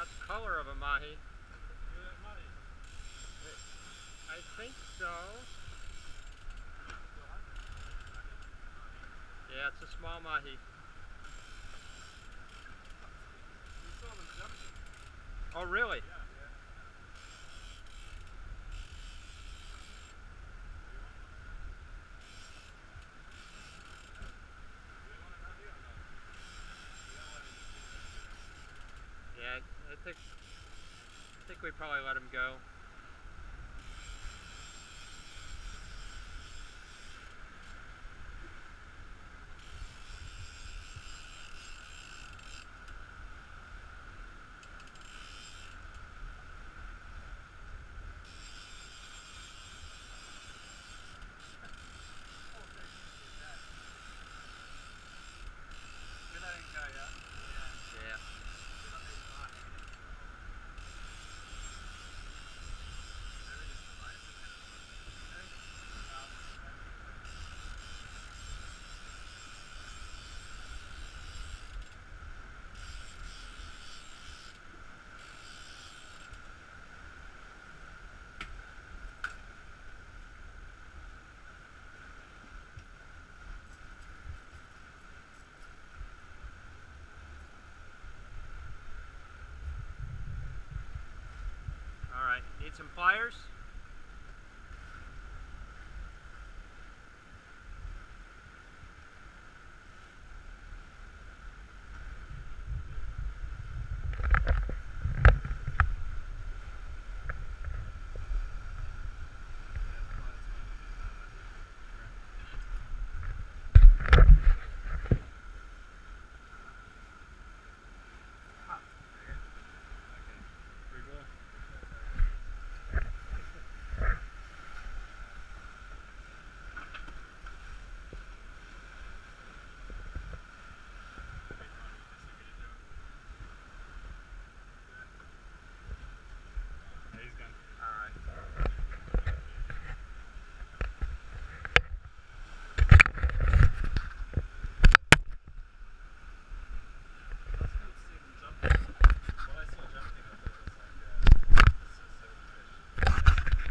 Got the color of a mahi. I think so. Yeah, it's a small mahi. Oh, really? Yeah, I think we probably let him go. Yeah. All right. Need some pliers?